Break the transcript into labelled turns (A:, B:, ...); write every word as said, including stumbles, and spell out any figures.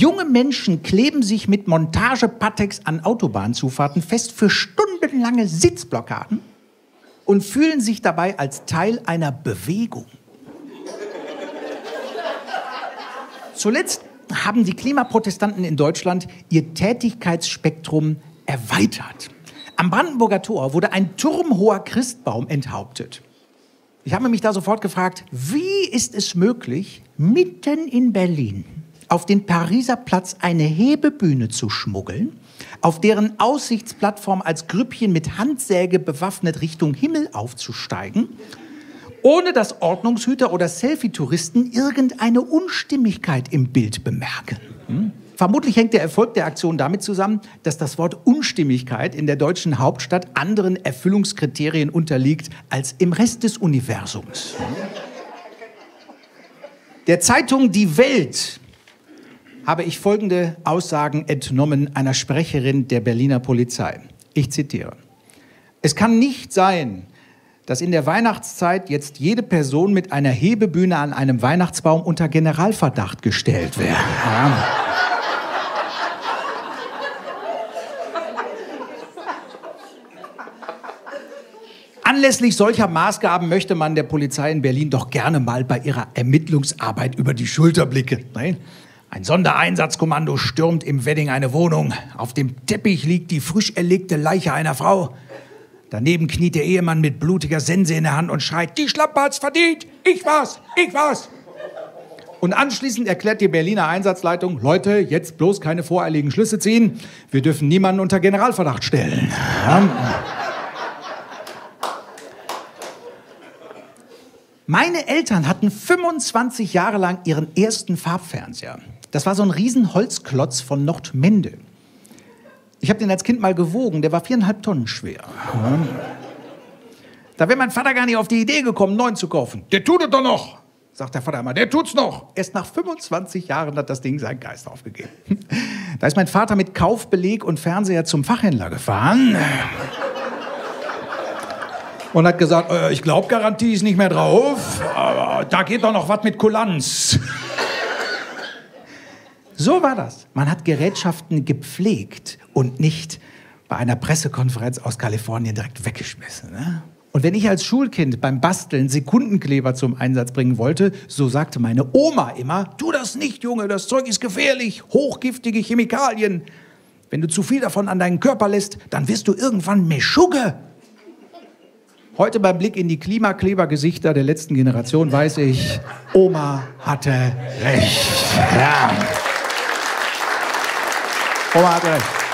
A: Junge Menschen kleben sich mit Montage-Pateks an Autobahnzufahrten fest für stundenlange Sitzblockaden und fühlen sich dabei als Teil einer Bewegung. Zuletzt haben die Klimaprotestanten in Deutschland ihr Tätigkeitsspektrum erweitert. Am Brandenburger Tor wurde ein turmhoher Christbaum enthauptet. Ich habe mich da sofort gefragt, wie ist es möglich, mitten in Berlin auf den Pariser Platz eine Hebebühne zu schmuggeln, auf deren Aussichtsplattform als Grüppchen mit Handsäge bewaffnet Richtung Himmel aufzusteigen, ohne dass Ordnungshüter oder Selfie-Touristen irgendeine Unstimmigkeit im Bild bemerken. Hm? Vermutlich hängt der Erfolg der Aktion damit zusammen, dass das Wort Unstimmigkeit in der deutschen Hauptstadt anderen Erfüllungskriterien unterliegt als im Rest des Universums. Der Zeitung Die Welt habe ich folgende Aussagen entnommen einer Sprecherin der Berliner Polizei. Ich zitiere: Es kann nicht sein, dass in der Weihnachtszeit jetzt jede Person mit einer Hebebühne an einem Weihnachtsbaum unter Generalverdacht gestellt wird. Ja. Anlässlich solcher Maßgaben möchte man der Polizei in Berlin doch gerne mal bei ihrer Ermittlungsarbeit über die Schulter blicken. Nein? Ein Sondereinsatzkommando stürmt im Wedding eine Wohnung. Auf dem Teppich liegt die frisch erlegte Leiche einer Frau. Daneben kniet der Ehemann mit blutiger Sense in der Hand und schreit: Die Schlampe hat's verdient! Ich war's! Ich war's! Und anschließend erklärt die Berliner Einsatzleitung: Leute, jetzt bloß keine voreiligen Schlüsse ziehen. Wir dürfen niemanden unter Generalverdacht stellen. Ja. Meine Eltern hatten fünfundzwanzig Jahre lang ihren ersten Farbfernseher. Das war so ein riesen Holzklotz von Nordmende. Ich habe den als Kind mal gewogen, der war viereinhalb Tonnen schwer. Ja. Da wäre mein Vater gar nicht auf die Idee gekommen, einen neuen zu kaufen. Der tut es doch noch, sagt der Vater immer, der tut's noch. Erst nach fünfundzwanzig Jahren hat das Ding seinen Geist aufgegeben. Da ist mein Vater mit Kaufbeleg und Fernseher zum Fachhändler gefahren und hat gesagt, äh, ich glaube, Garantie ist nicht mehr drauf, aber da geht doch noch was mit Kulanz. So war das. Man hat Gerätschaften gepflegt und nicht bei einer Pressekonferenz aus Kalifornien direkt weggeschmissen. Ne? Und wenn ich als Schulkind beim Basteln Sekundenkleber zum Einsatz bringen wollte, so sagte meine Oma immer: Tu das nicht, Junge, das Zeug ist gefährlich, hochgiftige Chemikalien. Wenn du zu viel davon an deinen Körper lässt, dann wirst du irgendwann Meschugge. Heute beim Blick in die Klimaklebergesichter der letzten Generation weiß ich, Oma hatte recht. Ja. Oma hatte recht.